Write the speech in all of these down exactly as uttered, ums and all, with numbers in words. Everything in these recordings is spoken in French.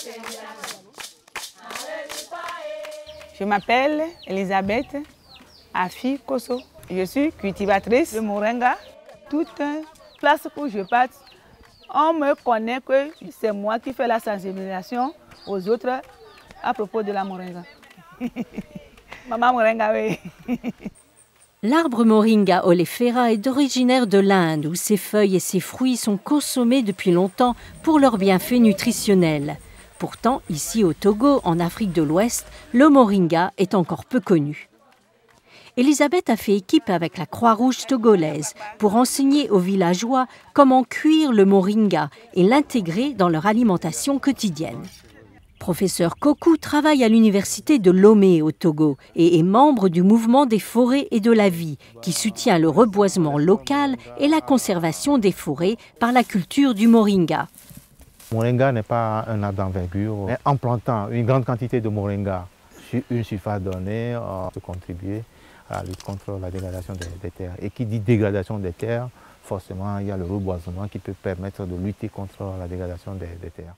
Je m'appelle Elisabeth Afi Kosso. Je suis cultivatrice de moringa. Toute place où je passe, on me connaît que c'est moi qui fais la sensibilisation aux autres à propos de la moringa. Maman moringa, oui. L'arbre Moringa oleifera est originaire de l'Inde où ses feuilles et ses fruits sont consommés depuis longtemps pour leurs bienfaits nutritionnels. Pourtant, ici au Togo, en Afrique de l'Ouest, le moringa est encore peu connu. Elisabeth a fait équipe avec la Croix-Rouge togolaise pour enseigner aux villageois comment cuire le moringa et l'intégrer dans leur alimentation quotidienne. Professeur Kokou travaille à l'université de Lomé au Togo et est membre du mouvement des forêts et de la vie qui soutient le reboisement local et la conservation des forêts par la culture du moringa. Le moringa n'est pas un arbre d'envergure, mais en plantant une grande quantité de moringa sur une surface donnée, on peut contribuer à la lutte contre la dégradation des, des terres. Et qui dit dégradation des terres, forcément il y a le reboisement qui peut permettre de lutter contre la dégradation des, des terres.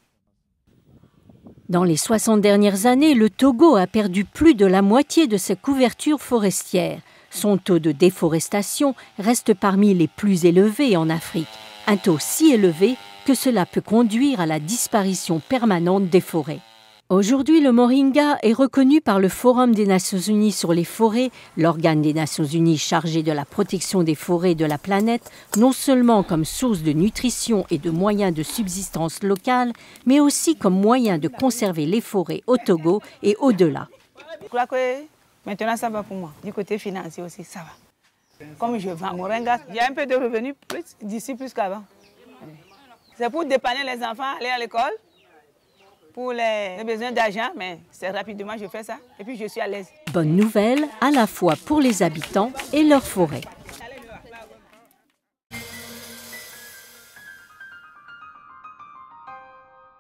Dans les soixante dernières années, le Togo a perdu plus de la moitié de ses couvertures forestières. Son taux de déforestation reste parmi les plus élevés en Afrique, un taux si élevé que cela peut conduire à la disparition permanente des forêts. Aujourd'hui, le moringa est reconnu par le Forum des Nations Unies sur les forêts, l'organe des Nations Unies chargé de la protection des forêts de la planète, non seulement comme source de nutrition et de moyens de subsistance locale, mais aussi comme moyen de conserver les forêts au Togo et au-delà. Je crois que maintenant ça va pour moi. Du côté financier aussi, ça va. Comme je vends moringa, il y a un peu de revenus d'ici plus qu'avant. C'est pour dépanner les enfants, aller à l'école. Pour les, les besoins d'argent, mais c'est rapidement je fais ça et puis je suis à l'aise. Bonne nouvelle à la fois pour les habitants et leurs forêts.